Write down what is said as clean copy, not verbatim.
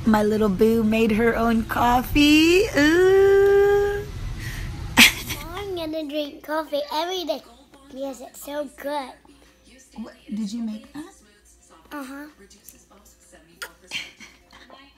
My little boo made her own coffee. Ooh. I'm gonna drink coffee every day because it's so good. What, did you make that? Uh-huh.